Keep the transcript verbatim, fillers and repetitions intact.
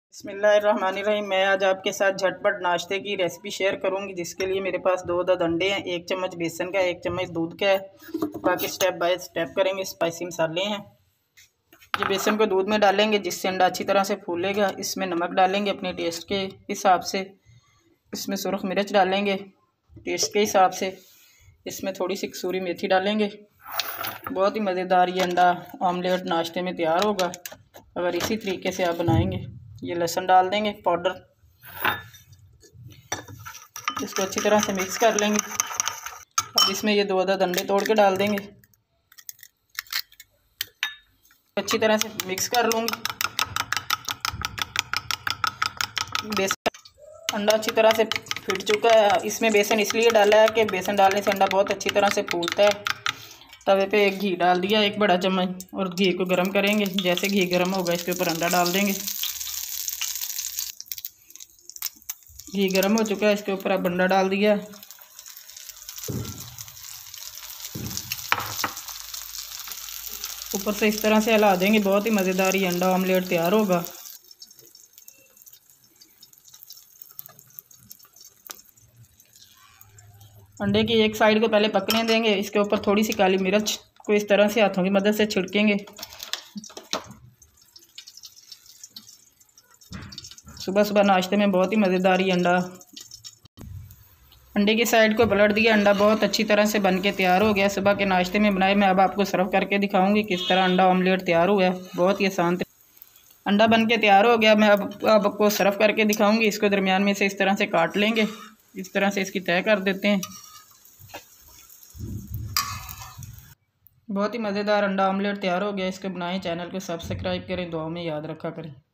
बिस्मिल्लाहिर्रहमानिर्रहीम। मैं आज आपके साथ झटपट नाश्ते की रेसिपी शेयर करूंगी, जिसके लिए मेरे पास दो दो अंडे हैं, एक चम्मच बेसन का, एक चम्मच दूध का है। बाकी स्टेप बाय स्टेप करेंगे। स्पाइसी मसाले हैं। ये बेसन को दूध में डालेंगे जिससे अंडा अच्छी तरह से फूलेगा। इसमें नमक डालेंगे अपने टेस्ट के हिसाब से। इसमें सुरख मिर्च डालेंगे टेस्ट के हिसाब से। इसमें थोड़ी सी कसूरी मेथी डालेंगे। बहुत ही मज़ेदार ये अंडा ऑमलेट नाश्ते में तैयार होगा अगर इसी तरीके से आप बनाएंगे। ये लहसुन डाल देंगे पाउडर। इसको अच्छी तरह से मिक्स कर लेंगे। अब इसमें ये दो अदद अंडे तोड़ के डाल देंगे। अच्छी तरह से मिक्स कर लूँगी। बेसन अंडा अच्छी तरह से फिट चुका है। इसमें बेसन इसलिए डाला है कि बेसन डालने से अंडा बहुत अच्छी तरह से फूलता है। तवे पे एक घी डाल दिया, एक बड़ा चम्मच, और घी को गर्म करेंगे। जैसे घी गर्म होगा इसके ऊपर अंडा डाल देंगे। घी गर्म हो चुका है, इसके ऊपर अब अंडा डाल दिया। ऊपर से इस तरह से हिला देंगे। बहुत ही मज़ेदार ये अंडा ऑमलेट तैयार होगा। अंडे की एक साइड को पहले पकने देंगे। इसके ऊपर थोड़ी सी काली मिर्च को इस तरह से हाथों की मदद से छिड़केंगे। सुबह सुबह नाश्ते में बहुत ही मज़ेदार ये अंडा। अंडे की साइड को पलट दिया। अंडा बहुत अच्छी तरह से बन के तैयार हो गया। सुबह के नाश्ते में बनाए। मैं अब आपको सर्व करके दिखाऊंगी किस तरह अंडा ऑमलेट तैयार हुआ है। बहुत ही आसान अंडा बन के तैयार हो गया। मैं अब अब आपको सर्व करके दिखाऊंगी। इसको दरमियान में से इस तरह से काट लेंगे। इस तरह से इसकी तय कर देते हैं। बहुत ही मज़ेदार अंडा ऑमलेट तैयार हो गया। इसको बनाएं, चैनल को सब्सक्राइब करें, दुआ में याद रखा करें।